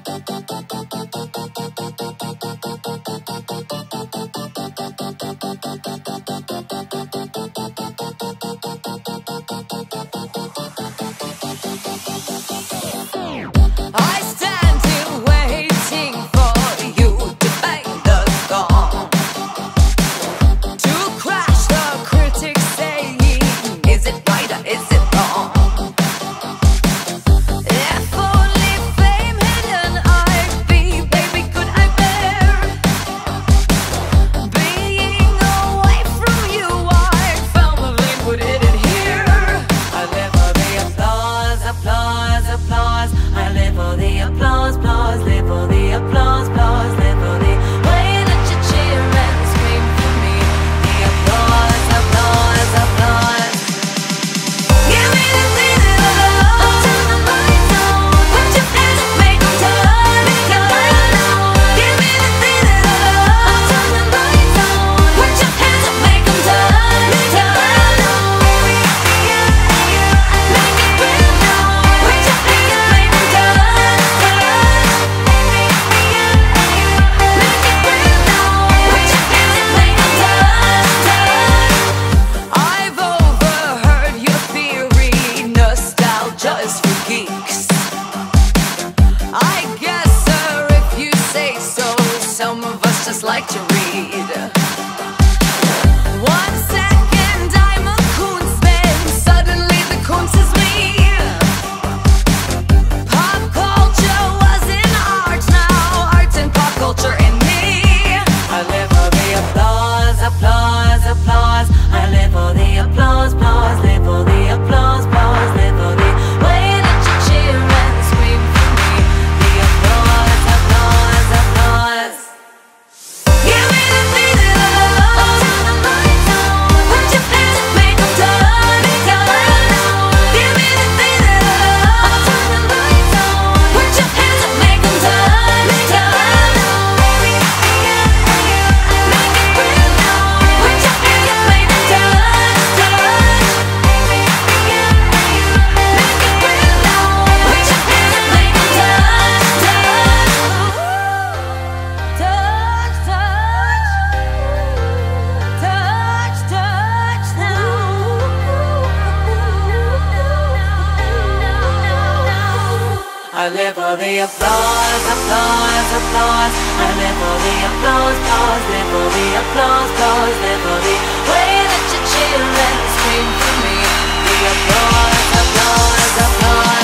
I stand here waiting for you to bang the gong, to crash the critic saying, is it right or is it wrong? If only fame hidden I'd be, baby, could I bear being away from you? I found the lane, put it in here. I live for the applause, applause, applause. I live for the applause, applause, live for the applause, applause, live for the way that you cheer and scream for me. The applause, applause, applause. Give me the feeling of love. Turn the lights on. Put your hands up, make them turn. Give me the feeling of love. Turn the lights on. Put your hands up, make them turn. Make it real now. Put your hands up, make them turn. I've overheard your theory, nostalgia is for geeks. I guess, sir, if you say so, some of us just like to read. 1 second I'm a Kunstman, suddenly the Kunst is me. Pop culture was in art, now art's in pop culture in me. I live for the applause, applause, applause. I live for the applause, applause, live for the applause, applause, live for the way that you cheer and scream for me. The applause, applause, applause. Give me the feeling of love. Turn the lights on. Put your hands up, make them turn. Give me the feeling of love. Turn the lights on. Put your hands up, make them turn. Make it real now. Put your hands up, make them turn. Make it real now. Put your hands up, make them touch, touch, touch now. I live for the applause, applause, applause. I live for the applause, applause, live for the applause, applause, live for the way that you cheer and scream for me. The applause, applause, applause.